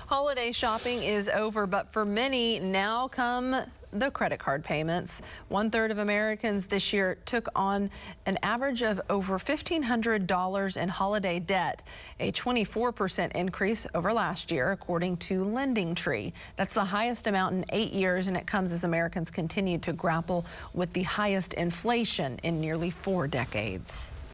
Holiday shopping is over, but for many, now come the credit card payments. 1/3 of Americans this year took on an average of over $1,500 in holiday debt, a 24% increase over last year, according to LendingTree. That's the highest amount in 8 years, and it comes as Americans continue to grapple with the highest inflation in nearly 4 decades.